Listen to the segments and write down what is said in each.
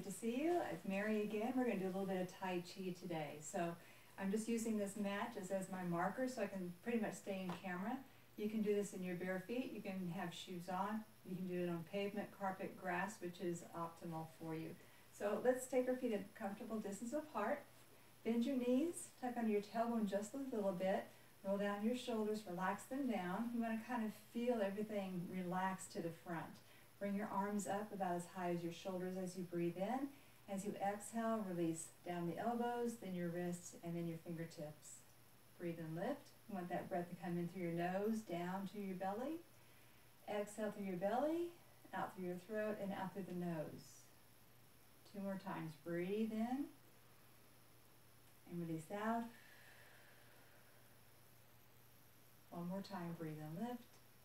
to see you. It's Mary again. We're going to do a little bit of Tai Chi today. So I'm just using this mat just as my marker so I can pretty much stay in camera. You can do this in your bare feet. You can have shoes on. You can do it on pavement, carpet, grass, which is optimal for you. So let's take our feet a comfortable distance apart. Bend your knees, tuck under your tailbone just a little bit. Roll down your shoulders, relax them down. You want to kind of feel everything relax to the front. Bring your arms up about as high as your shoulders as you breathe in. As you exhale, release down the elbows, then your wrists, and then your fingertips. Breathe and lift. You want that breath to come in through your nose, down to your belly. Exhale through your belly, out through your throat, and out through the nose. 2 more times. Breathe in and release out. 1 more time. Breathe and lift.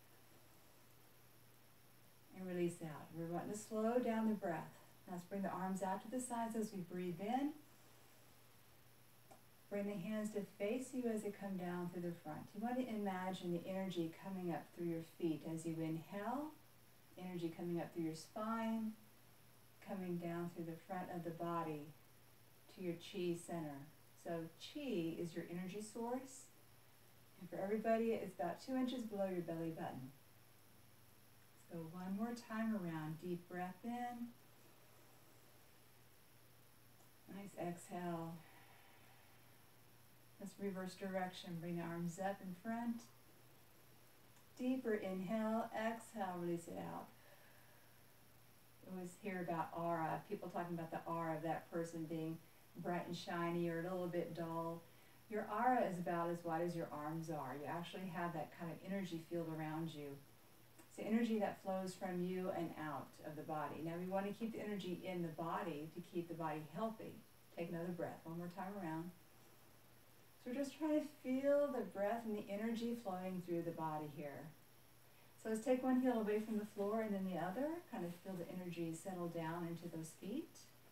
And release out. We're wanting to slow down the breath. Now let's bring the arms out to the sides as we breathe in. Bring the hands to face you as they come down through the front. You want to imagine the energy coming up through your feet as you inhale, energy coming up through your spine, coming down through the front of the body to your chi center. So chi is your energy source, and for everybody it's about 2 inches below your belly button. So 1 more time around. Deep breath in. Nice exhale. Let's reverse direction. Bring the arms up in front. Deeper inhale. Exhale. Release it out. We always hear about aura. People talking about the aura of that person being bright and shiny or a little bit dull. Your aura is about as wide as your arms are. You actually have that kind of energy field around you. It's the energy that flows from you and out of the body. Now we want to keep the energy in the body to keep the body healthy. Take another breath. 1 more time around. So we're just trying to feel the breath and the energy flowing through the body here. So let's take one heel away from the floor and then the other. Kind of feel the energy settle down into those feet.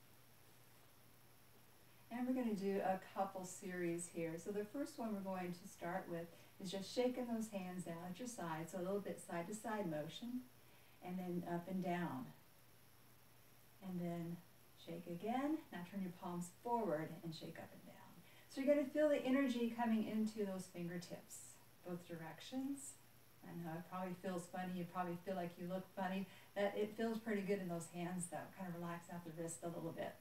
And we're going to do a couple series here. So the first one we're going to start with is just shaking those hands down at your side. So a little bit side to side motion. And then up and down. And then shake again. Now turn your palms forward and shake up and down. So you're going to feel the energy coming into those fingertips, both directions. I know it probably feels funny. You probably feel like you look funny. It feels pretty good in those hands though. Kind of relax out the wrist a little bit.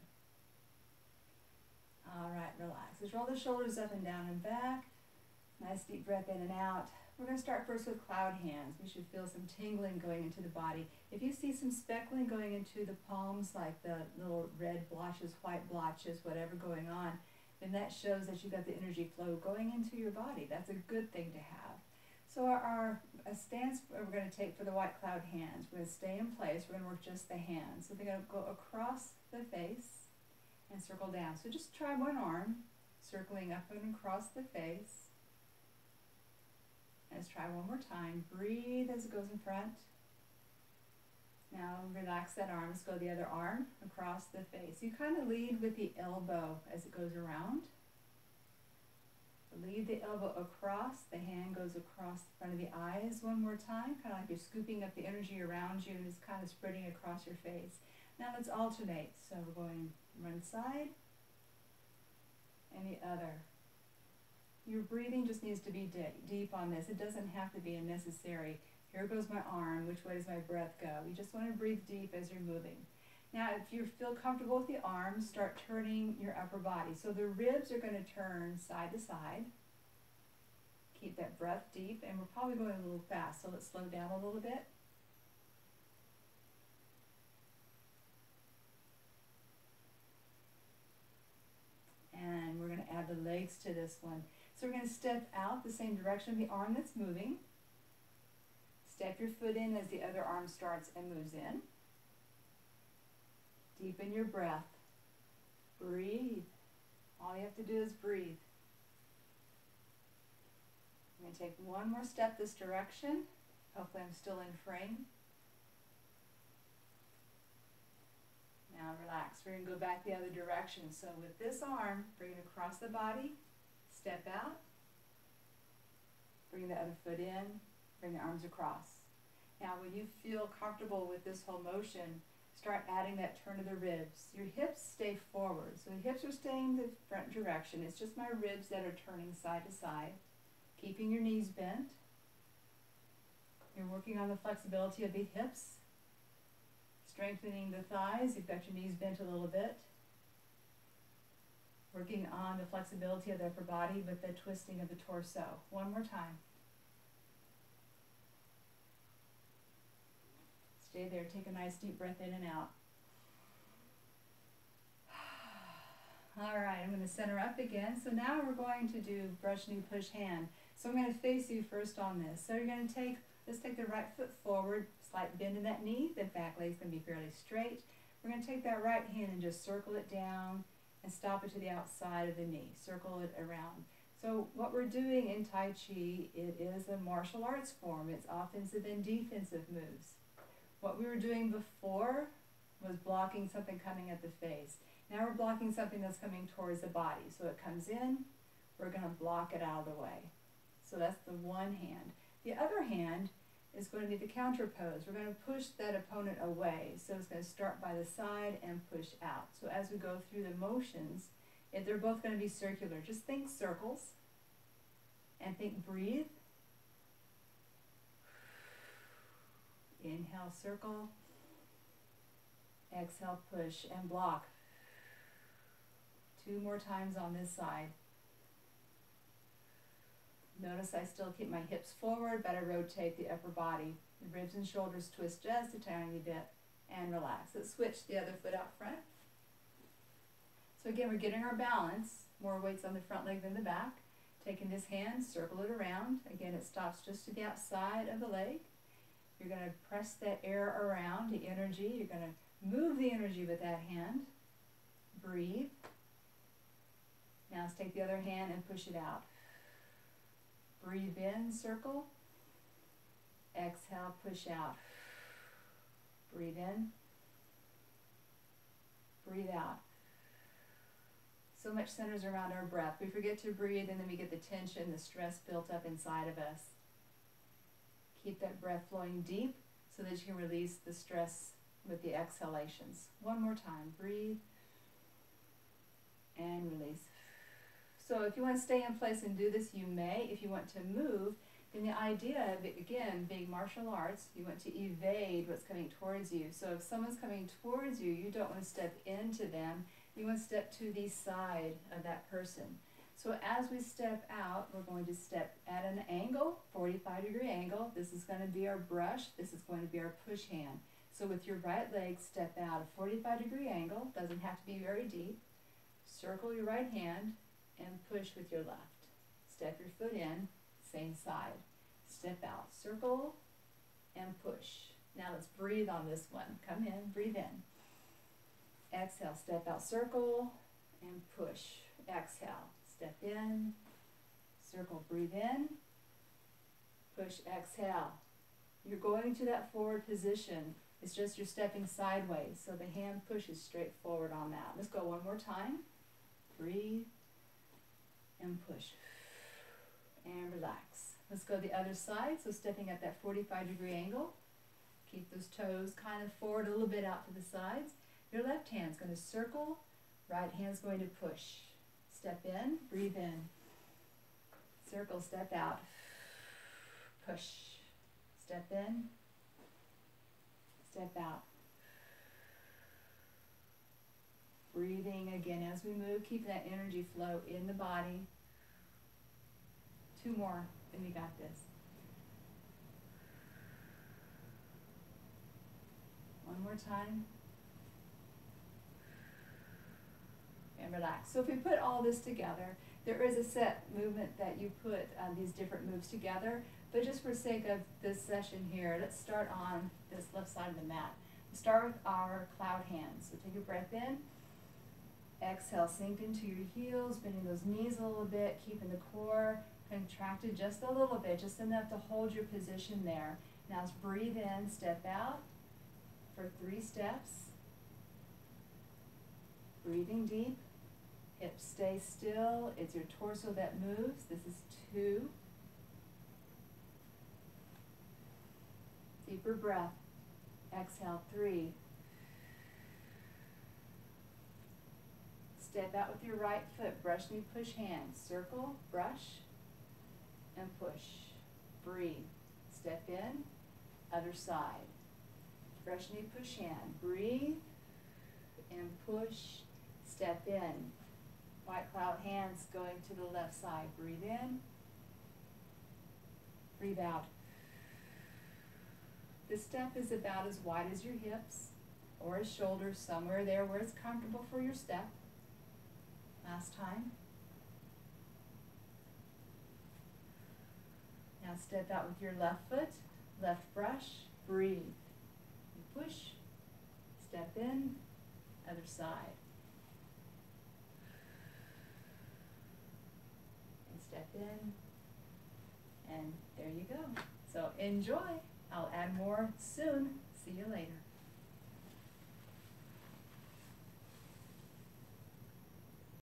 All right, relax. Just roll the shoulders up and down and back. Nice deep breath in and out. We're going to start first with cloud hands. We should feel some tingling going into the body. If you see some speckling going into the palms, like the little red blotches, white blotches, whatever going on, then that shows that you've got the energy flow going into your body. That's a good thing to have. So our stance we're going to take for the white cloud hands, we're going to stay in place. We're going to work just the hands. So they're going to go across the face and circle down. So just try one arm, circling up and across the face. Let's try one more time. Breathe as it goes in front. Now relax that arm. Let's go the other arm across the face. You kind of lead with the elbow as it goes around. Lead the elbow across. The hand goes across the front of the eyes one more time. Kind of like you're scooping up the energy around you and it's kind of spreading across your face. Now let's alternate. So we're going one side and the other. Your breathing just needs to be deep on this. It doesn't have to be unnecessary. Here goes my arm. Which way does my breath go? You just want to breathe deep as you're moving. Now, if you feel comfortable with the arms, start turning your upper body. So the ribs are going to turn side to side. Keep that breath deep, and we're probably going a little fast, so let's slow down a little bit. And we're going to add the legs to this one. So we're going to step out the same direction of the arm that's moving. Step your foot in as the other arm starts and moves in. Deepen your breath. Breathe. All you have to do is breathe. I'm going to take one more step this direction. Hopefully I'm still in frame. Now relax. We're going to go back the other direction. So with this arm, bring it across the body. Step out. Bring the other foot in. Bring the arms across. Now when you feel comfortable with this whole motion, start adding that turn of the ribs. Your hips stay forward. So the hips are staying the front direction. It's just my ribs that are turning side to side. Keeping your knees bent. You're working on the flexibility of the hips. Strengthening the thighs. You've got your knees bent a little bit. Working on the flexibility of the upper body with the twisting of the torso. One more time. Stay there. Take a nice deep breath in and out. All right, I'm going to center up again. So now we're going to do brush knee, push hand. So I'm going to face you first on this. So you're going to let's take the right foot forward, slight bend in that knee. The back leg's going to be fairly straight. We're going to take that right hand and just circle it down and stop it to the outside of the knee. Circle it around. So what we're doing in Tai Chi, it is a martial arts form. It's offensive and defensive moves. What we were doing before was blocking something coming at the face. Now we're blocking something that's coming towards the body. So it comes in, we're going to block it out of the way. So that's the one hand. The other hand is going to be the counter pose. We're going to push that opponent away. So it's going to start by the side and push out. So as we go through the motions, they're both going to be circular. Just think circles and think breathe. Inhale, circle. Exhale, push and block. 2 more times on this side. Notice I still keep my hips forward, but I rotate the upper body. The ribs and shoulders twist just a tiny bit and relax. Let's switch the other foot out front. So again, we're getting our balance. More weights on the front leg than the back. Taking this hand, circle it around. Again, it stops just to the outside of the leg. You're going to press that air around, the energy. You're going to move the energy with that hand. Breathe. Now let's take the other hand and push it out. Breathe in, circle. Exhale, push out. Breathe in. Breathe out. So much centers around our breath. We forget to breathe and then we get the tension, the stress built up inside of us. Keep that breath flowing deep so that you can release the stress with the exhalations. One more time. Breathe and release. So if you want to stay in place and do this, you may. If you want to move, then the idea of it, again, being martial arts, you want to evade what's coming towards you. So if someone's coming towards you, you don't want to step into them. You want to step to the side of that person. So as we step out, we're going to step at an angle, 45-degree angle. This is going to be our brush. This is going to be our push hand. So with your right leg, step out a 45-degree angle. Doesn't have to be very deep. Circle your right hand and push with your left. Step your foot in, same side. Step out, circle, and push. Now let's breathe on this one. Come in, breathe in. Exhale, step out, circle, and push. Exhale, step in, circle, breathe in, push, exhale. You're going to that forward position. It's just you're stepping sideways, so the hand pushes straight forward on that. Let's go one more time. Breathe and push and relax. Let's go the other side. So stepping at that 45-degree angle. Keep those toes kind of forward, a little bit out to the sides. Your left hand's going to circle, right hand's going to push. Step in, breathe in. Circle, step out. Push. Step in, step out. Breathing again as we move, keep that energy flow in the body. 2 more, and we got this. One more time. And relax. So if we put all this together, there is a set movement that you put these different moves together, but just for sake of this session here, let's start on this left side of the mat. We'll start with our cloud hands. So take a breath in. Exhale, sink into your heels, bending those knees a little bit, keeping the core contracted just a little bit, just enough to hold your position there. Now let's breathe in, step out for 3 steps. Breathing deep. Hips stay still. It's your torso that moves. This is 2. Deeper breath. Exhale, 3. Step out with your right foot, brush, knee, push, hand. Circle, brush, and push. Breathe. Step in, other side. Brush, knee, push, hand. Breathe, and push. Step in. White cloud hands going to the left side. Breathe in, breathe out. This step is about as wide as your hips or his shoulders, somewhere there where it's comfortable for your step. Last time. Now step out with your left foot, left brush, breathe. You push, step in, other side. And step in, and there you go. So enjoy. I'll add more soon. See you later.